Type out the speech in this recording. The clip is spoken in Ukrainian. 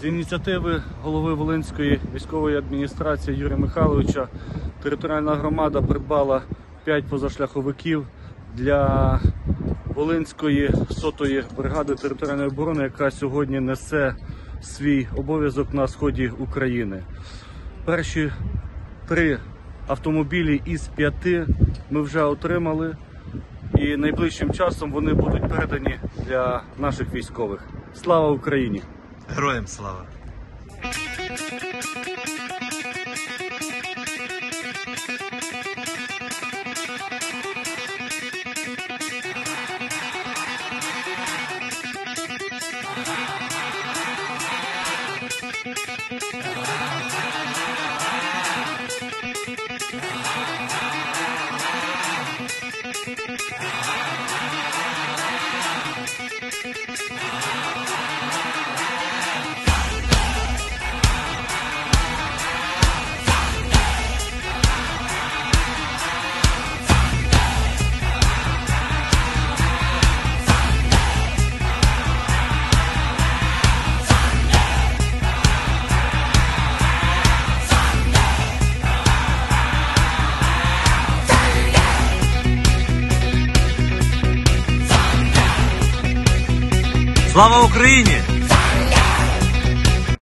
З ініціативи голови Волинської військової адміністрації Юрія Михайловича територіальна громада придбала 5 позашляховиків для Волинської 100-ї бригади територіальної оборони, яка сьогодні несе свій обов'язок на сході України. Перші 3 автомобілі із 5 ми вже отримали, і найближчим часом вони будуть передані для наших військових. Слава Україні! Героям слава! Слава Україні!